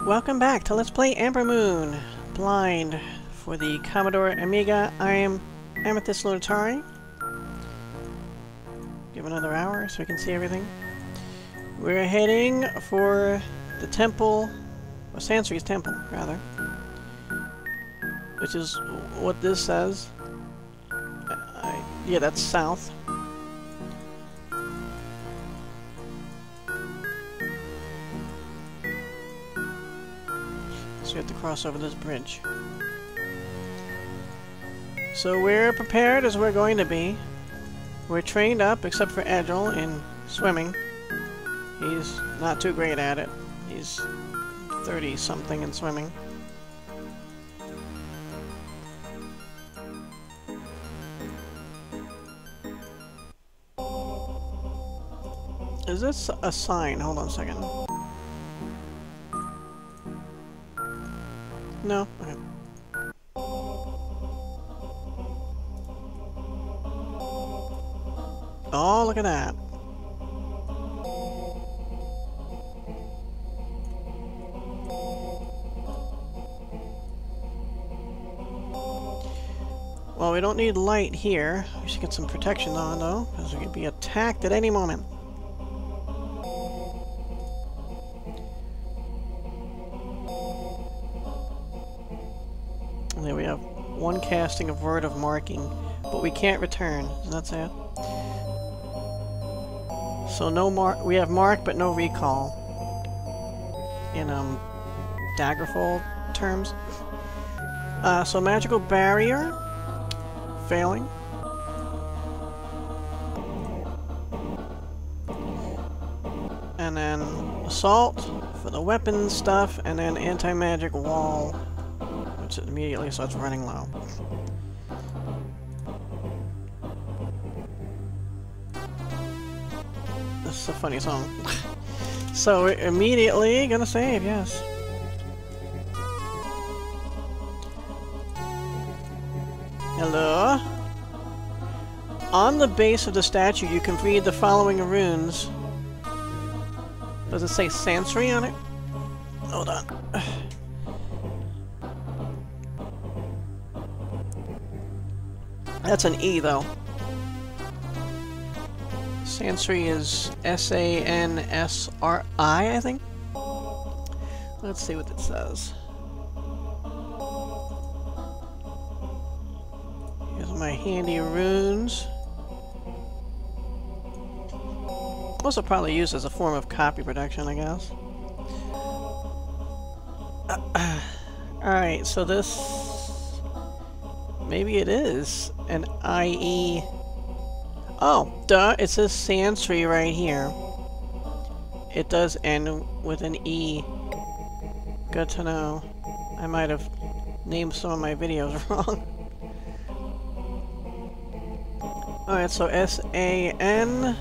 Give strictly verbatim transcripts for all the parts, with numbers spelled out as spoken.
Welcome back to Let's Play Ambermoon Blind for the Commodore Amiga. I am Amethyst Lunatari. Give another hour so we can see everything. We're heading for the temple, or Sansrie's temple, rather. Which is what this says. Uh, yeah, that's south. So we have to cross over this bridge. So we're prepared as we're going to be. We're trained up, except for Agile, in swimming. He's not too great at it. He's thirty-something in swimming. Is this a sign? Hold on a second. No? Okay. Oh, look at that. Well, we don't need light here. We should get some protection on, though, because we could be attacked at any moment. And there we have one casting of Word of Marking, but we can't return. Isn't that sad? So no mark. We have mark, but no recall. In um, Daggerfall terms. Uh, so magical barrier, failing. And then assault for the weapon stuff, and then anti-magic wall, which immediately starts running low. This is a funny song. So we're immediately gonna save, yes. Hello? On the base of the statue you can read the following runes. Does it say Sansrie on it? Hold on. That's an E though. Sansrie is S A N S R I, I think? Let's see what it says. Here's my handy runes. Also probably used as a form of copy protection, I guess. Uh, uh, Alright, so this... Maybe it is an I E... Oh, duh, it says Sansrie right here. It does end with an E. Good to know. I might have named some of my videos wrong. Alright, so S A N.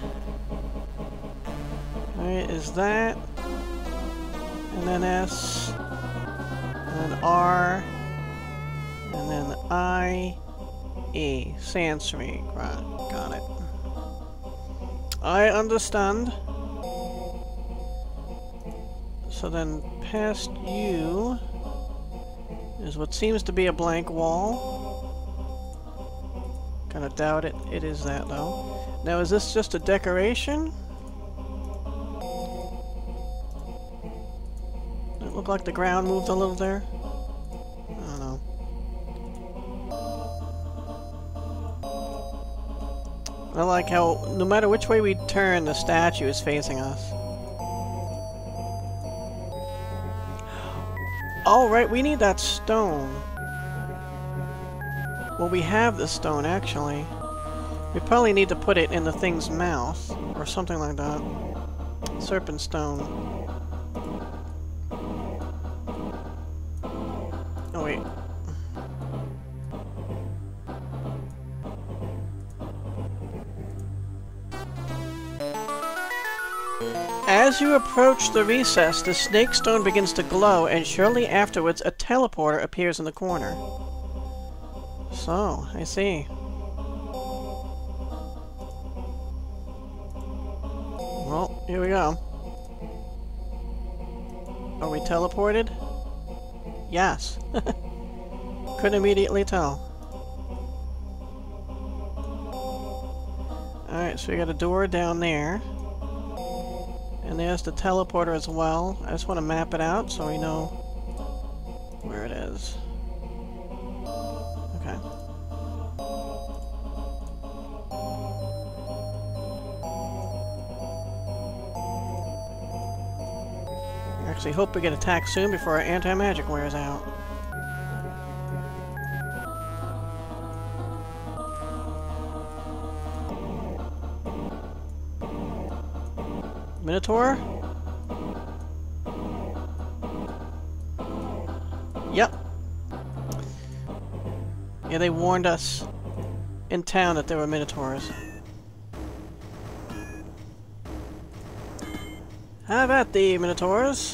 Alright, is that. And then S. And then R. And then I. E. Sansrie. Right, got it. I understand. So then, past you is what seems to be a blank wall. Kinda doubt it. It is that, though. Now, is this just a decoration? It looked like the ground moved a little there. I don't know. I like how, no matter which way we turn, the statue is facing us. Oh, right, we need that stone. Well, we have the stone, actually. We probably need to put it in the thing's mouth, or something like that. Serpent stone. Oh, wait. As you approach the recess, the snake stone begins to glow, and shortly afterwards a teleporter appears in the corner. So, I see. Well, here we go. Are we teleported? Yes. Couldn't immediately tell. Alright, so we got a door down there. And there's the teleporter as well. I just want to map it out so we know where it is. Okay. I actually hope we get attacked soon before our anti-magic wears out. Minotaur? Yep. Yeah, they warned us in town that there were Minotaurs. How about the Minotaurs?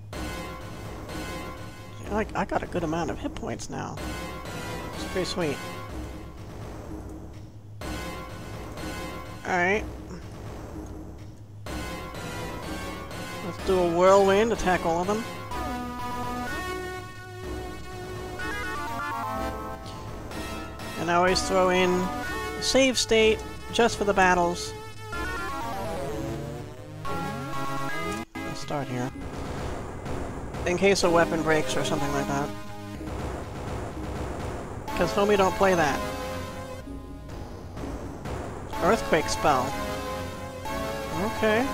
I, I got a good amount of hit points now. It's pretty sweet. Alright. Let's do a whirlwind, attack all of them. And I always throw in a save state just for the battles. I'll start here. In case a weapon breaks or something like that. Because homie don't play that. Earthquake spell. Okay.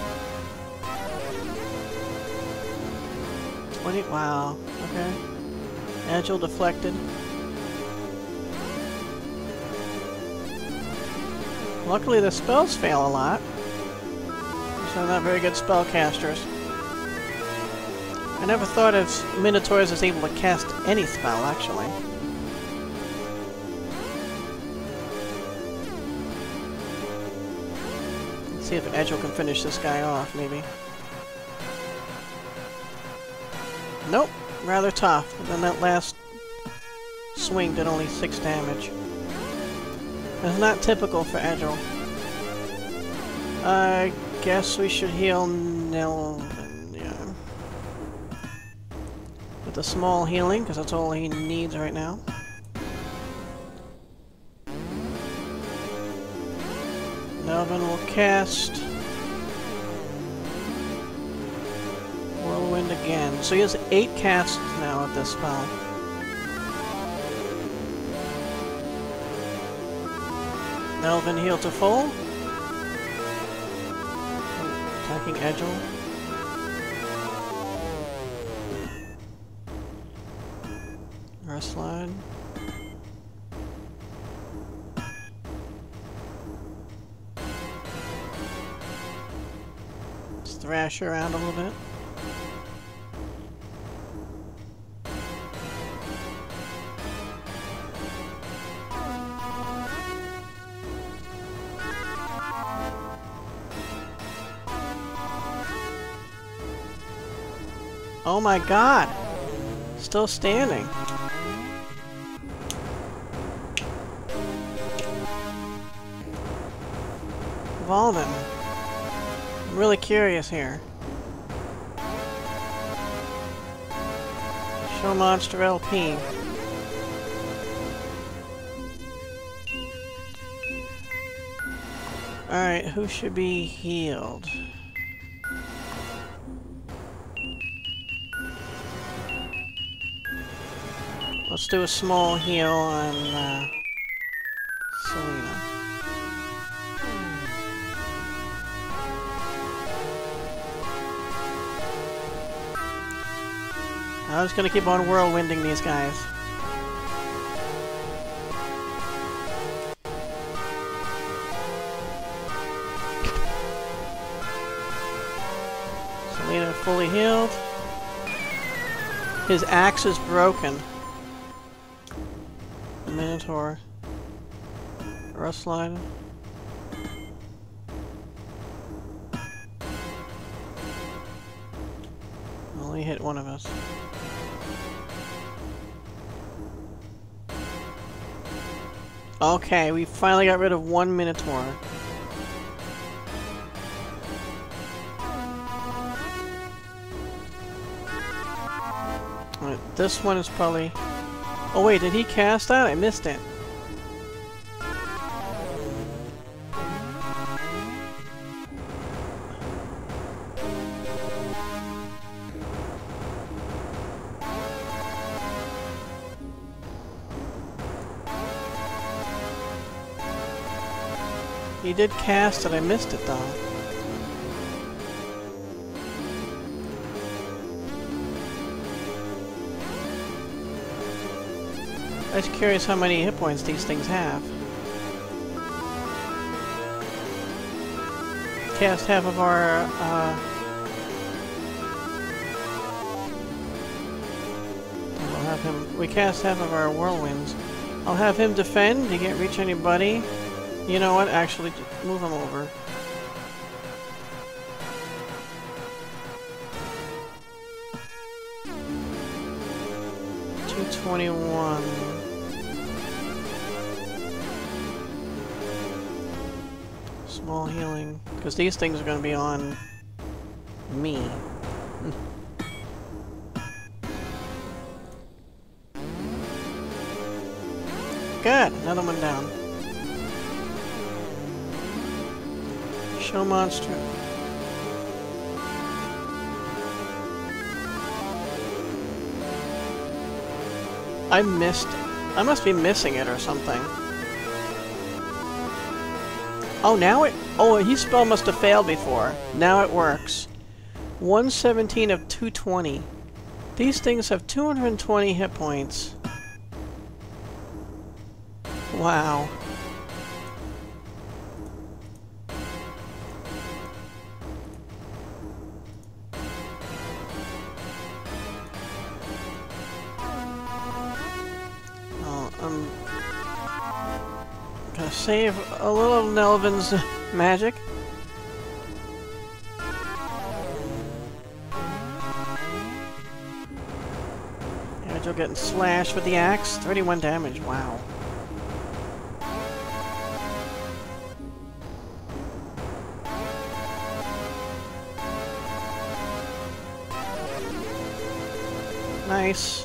twenty, wow. Okay. Agile deflected. Luckily the spells fail a lot. So they're not very good spellcasters. I never thought of Minotaurs as able to cast any spell, actually. Let's see if Edgel can finish this guy off, maybe. Nope, rather tough. And then that last swing did only six damage. That's not typical for Edgel. I guess we should heal Nelvin, yeah. With a small healing, because that's all he needs right now. Nelvin will cast Whirlwind again. So he has eight casts now of this spell. Nelvin heal to full. Attacking Edgel. Earth slide. Let's thrash around a little bit. Oh my god! Still standing. Evolving. I'm really curious here. Show monster L P. Alright, who should be healed? Let's do a small heal on uh, Selena. I was gonna keep on whirlwinding these guys. Selena fully healed. His axe is broken. Minotaur. Earth slide. Only hit one of us. Okay, we finally got rid of one Minotaur. Right, this one is probably... Oh wait, did he cast that? I missed it. He did cast it, I missed it though. I'm just curious how many hit points these things have. Cast half of our, uh... I'll have him... We cast half of our whirlwinds. I'll have him defend, he can't reach anybody. You know what? Actually, move him over. two twenty-one. Small healing. Because these things are going to be on me. Good! Another one down. Show monster. I missed... I must be missing it or something. Oh, now it... Oh, his spell must have failed before. Now it works. one seventeen of two twenty. These things have two hundred twenty hit points. Wow. I'm gonna save a little of Nelvin's magic. Agile getting slashed with the axe. thirty-one damage, wow. Nice.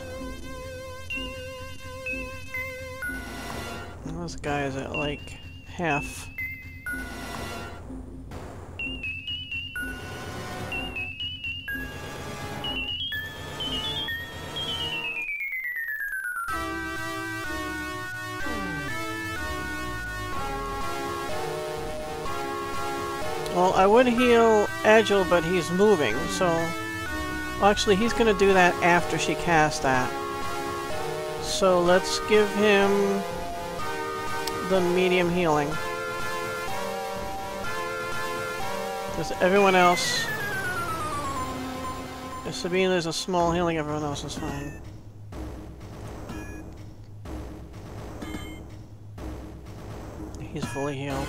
Those guys at like half. Well, I would heal Agile, but he's moving, so... Well, actually, he's gonna do that after she casts that. So let's give him... the medium healing. Because everyone else... If Sabine is a small healing, everyone else is fine. He's fully healed.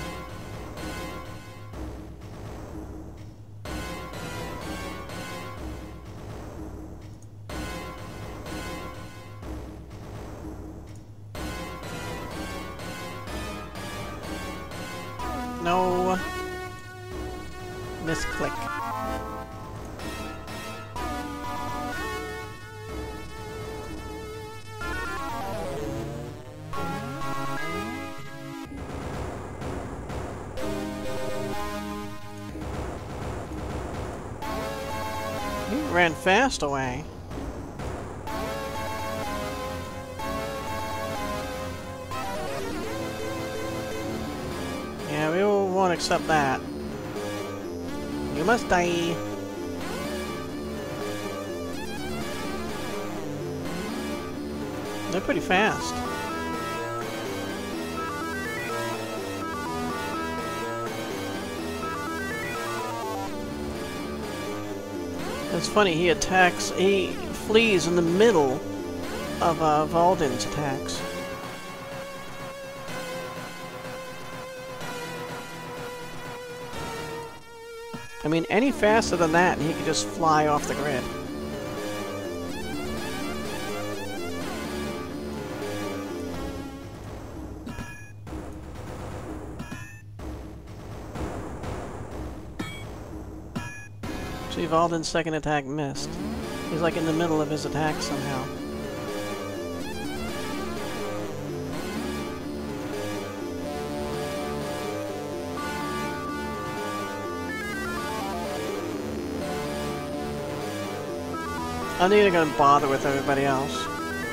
No. Misclick. He ran fast away. Yeah, we won't accept that. You must die. They're pretty fast. It's funny, he attacks, he flees in the middle of uh, Valden's attacks. I mean, any faster than that, and he could just fly off the grid. See, Valden's second attack missed. He's like in the middle of his attack somehow. I think they're gonna bother with everybody else.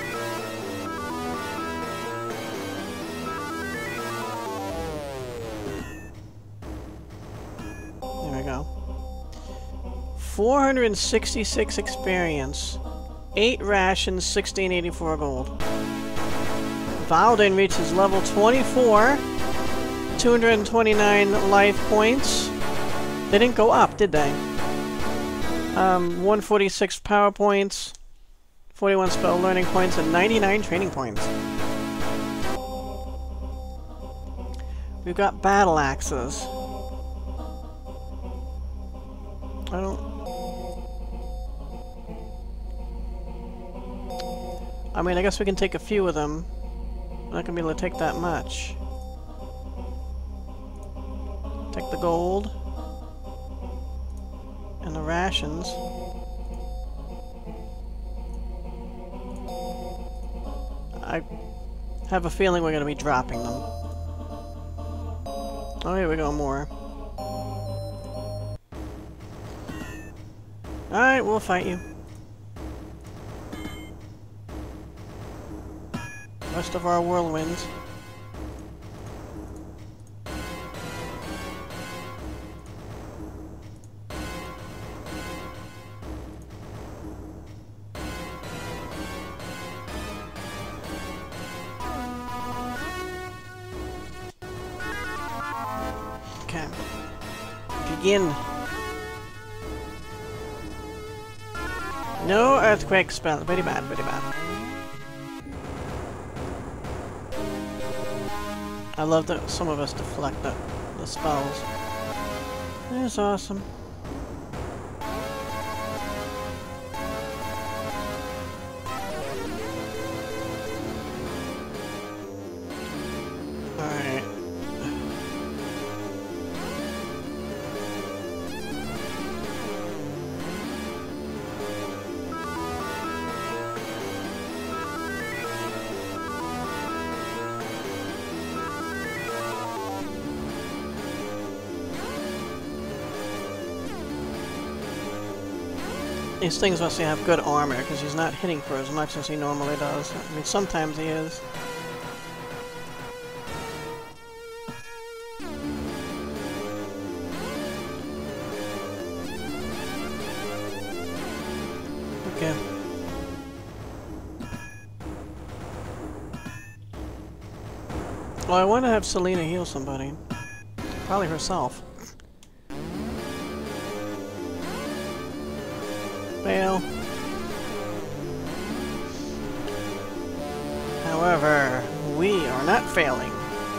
There we go. four hundred sixty-six experience, eight rations, sixteen eighty-four gold. Valden reaches level twenty-four, two hundred twenty-nine life points. They didn't go up, did they? Um, one hundred forty-six power points, forty-one spell learning points, and ninety-nine training points. We've got battle axes. I don't... I mean, I guess we can take a few of them. We're not gonna be able to take that much. Take the gold. And the rations. I have a feeling we're going to be dropping them. Oh, here we go, more. Alright, we'll fight you. Rest of our whirlwinds. Okay. Begin. No earthquake spell. Very bad, very bad. I love that some of us deflect the, the spells. That's awesome. Alright. These things must have good armor, because he's not hitting for as much as he normally does. I mean, sometimes he is. Okay. Well, I want to have Selena heal somebody. Probably herself. Fail. However, we are not failing.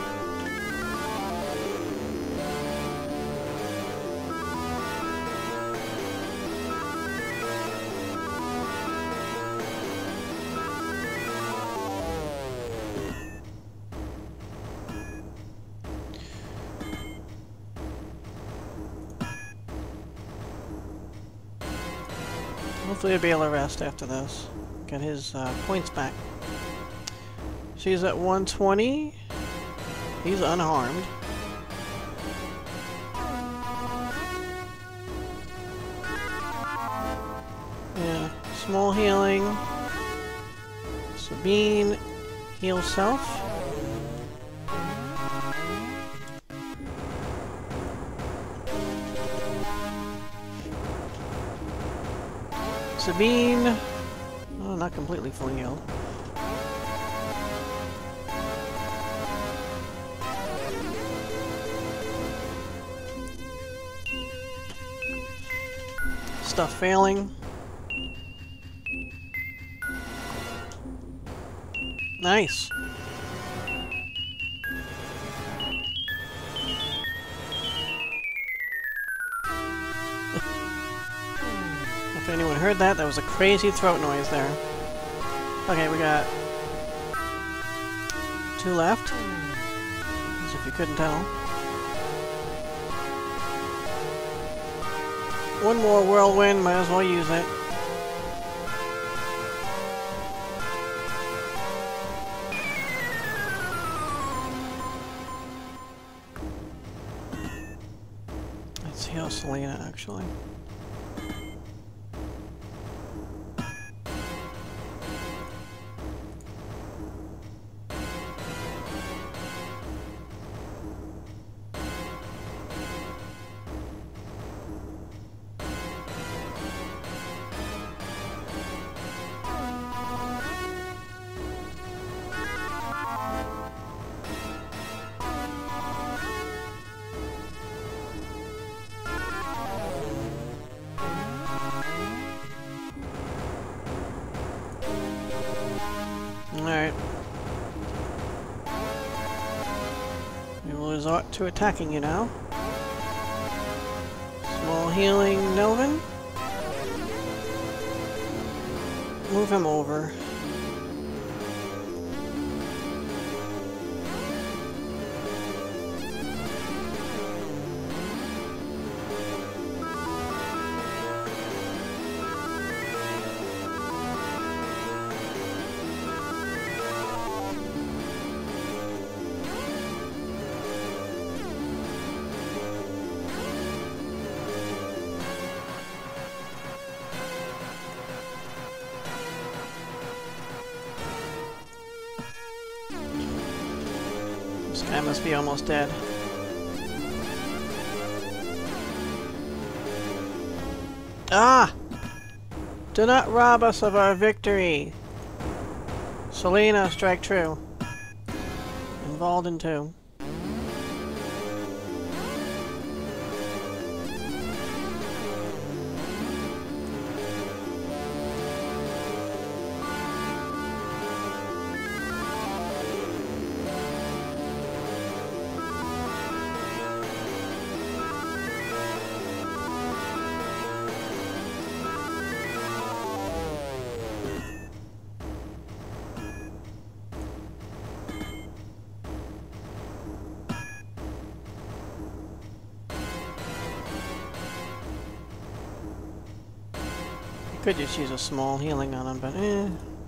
Hopefully he'll be able to rest after this. Get his uh, points back. She's at one twenty. He's unharmed. Yeah, small healing. Sabine, heal self. Sabine, oh, not completely fully healed. Stuff failing. Nice. If anyone heard that, that was a crazy throat noise there. Okay, we got two left, as if you couldn't tell. One more whirlwind, might as well use it. Let's heal Selena, actually. Alright. We will resort to attacking you now. Small healing Novin. Move him over. This guy must be almost dead. Ah! Do not rob us of our victory! Selena, strike true. Involved in two. Could just use a small healing on him, but eh.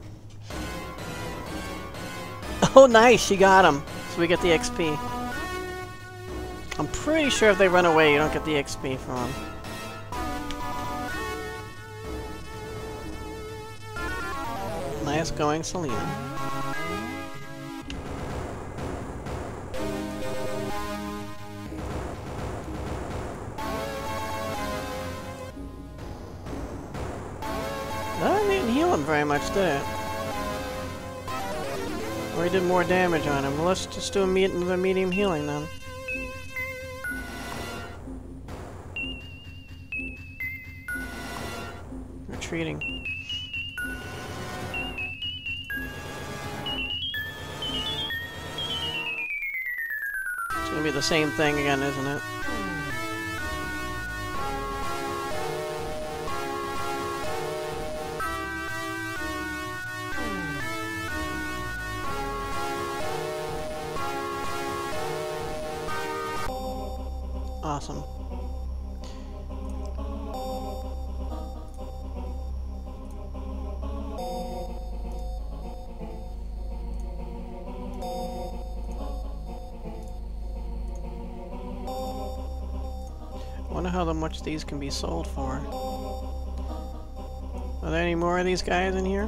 Oh, nice! She got him! So we get the X P. I'm pretty sure if they run away, you don't get the X P from them. Nice going, Selena. That didn't heal him very much, did it? Or he did more damage on him. Well, let's just do a me the medium healing then. Retreating. It's gonna be the same thing again, isn't it? Awesome. Wonder how much these can be sold for. Are there any more of these guys in here?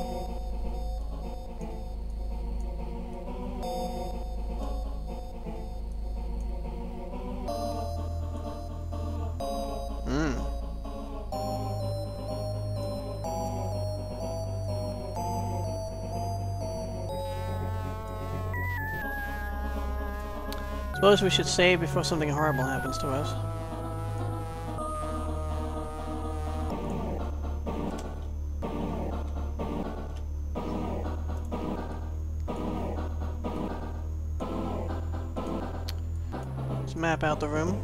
Suppose we should save before something horrible happens to us. Let's map out the room.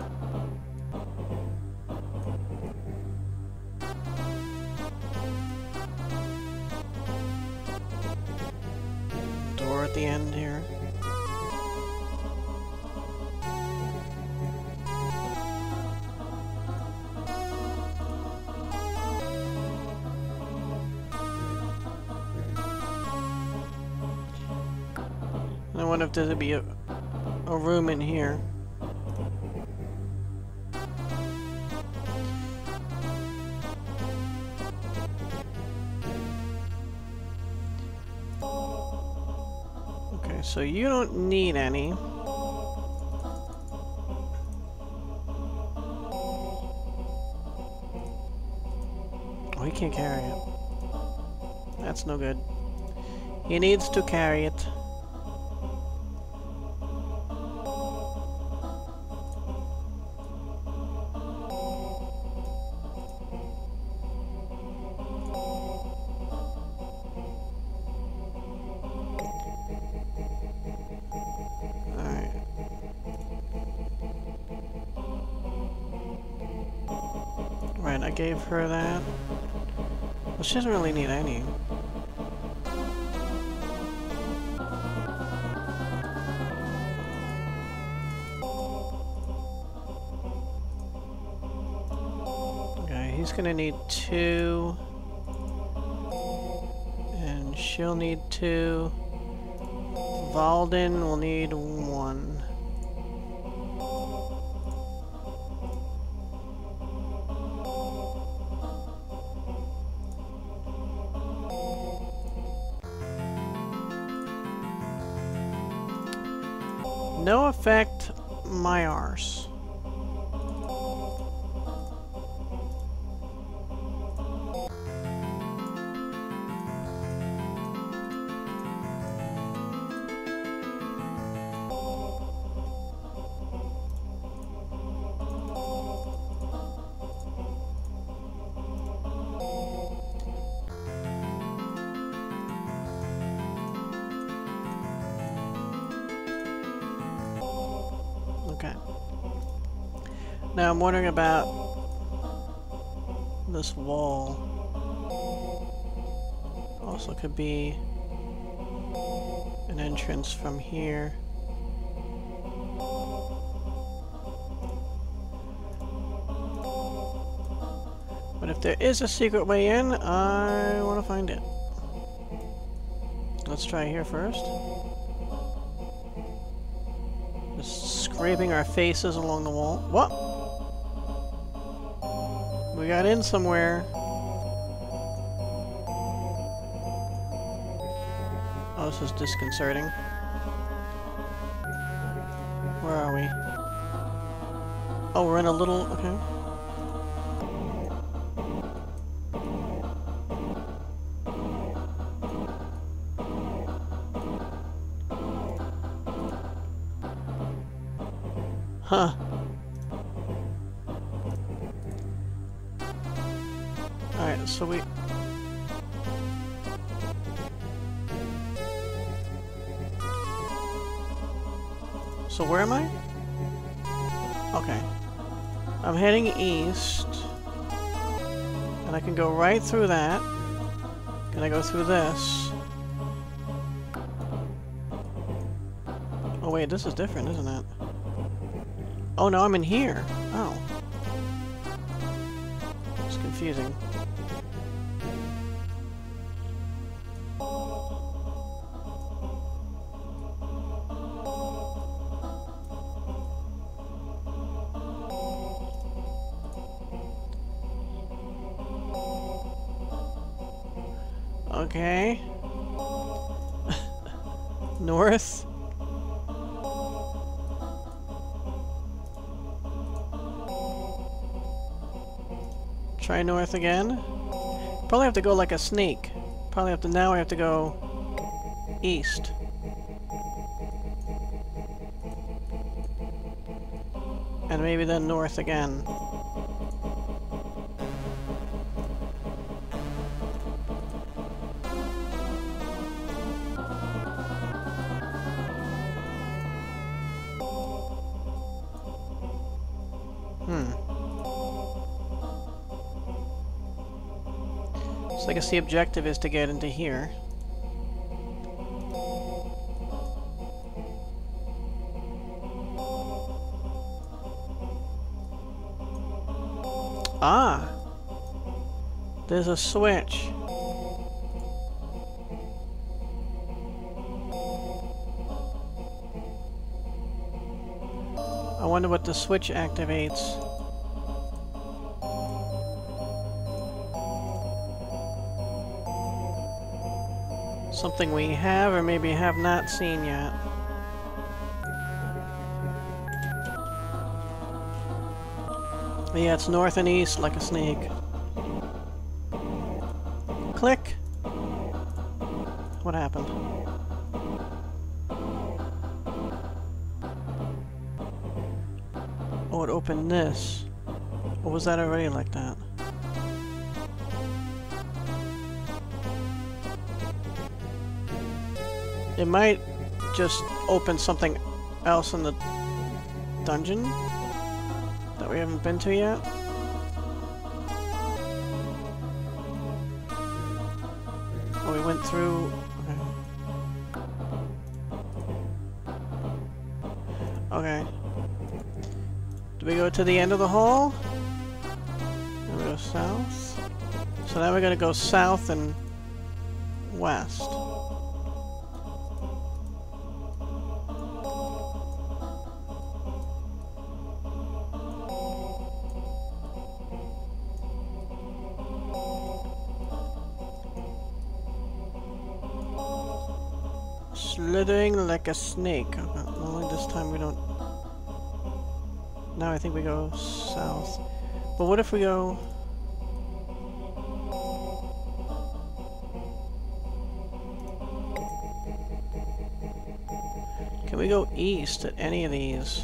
Door at the end here. I wonder if there'd be a, a room in here. Okay, so you don't need any. Oh, he can't carry it. That's no good. He needs to carry it. Right, I gave her that. Well, she doesn't really need any. Okay, he's gonna need two. And she'll need two. Valden will need one. No effect, my arse. Okay. Now I'm wondering about this wall. Also could be an entrance from here. But if there is a secret way in, I want to find it. Let's try here first. Just scraping our faces along the wall. What? We got in somewhere. Oh, this is disconcerting. Where are we? Oh, we're in a little... okay. Huh. Alright, so we... So where am I? Okay. I'm heading east. And I can go right through that. Can I go through this? Oh wait, this is different, isn't it? Oh no, I'm in here. Oh. It's confusing. Okay. North. Try north again. Probably have to go like a snake. Probably have to, now I have to go east. And maybe then north again. Hmm. So I guess the objective is to get into here. Ah! There's a switch. I wonder what the switch activates. Something we have or maybe have not seen yet. Yeah, it's north and east like a snake. Click! What happened? Oh, it opened this. Or was that already like that? It might just open something else in the dungeon that we haven't been to yet. Oh, we went through... Okay. Okay. Do we go to the end of the hall? Then we go south. So now we're gonna go south and west. Slithering like a snake. Okay, only this time we don't... Now I think we go south. But what if we go... Can we go east at any of these?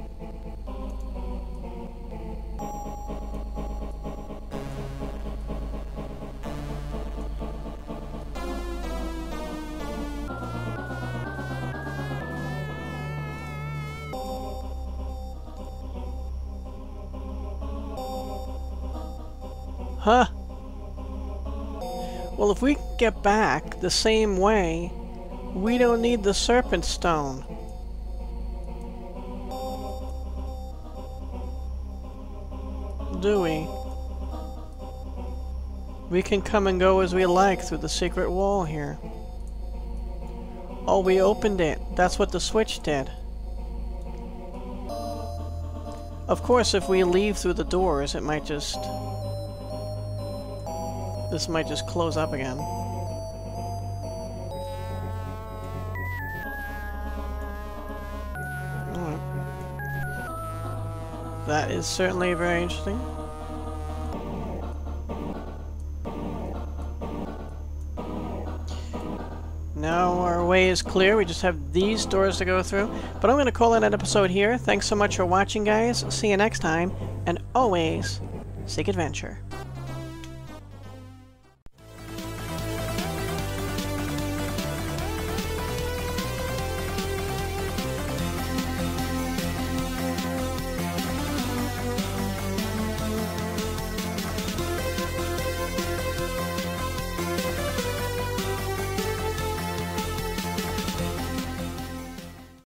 Huh? Well, if we get back the same way, we don't need the Serpent Stone. Do we? We can come and go as we like through the secret wall here. Oh, we opened it. That's what the switch did. Of course, if we leave through the doors, it might just... This might just close up again. Alright. That is certainly very interesting. Now our way is clear. We just have these doors to go through. But I'm going to call it an episode here. Thanks so much for watching, guys. See you next time. And always, seek adventure.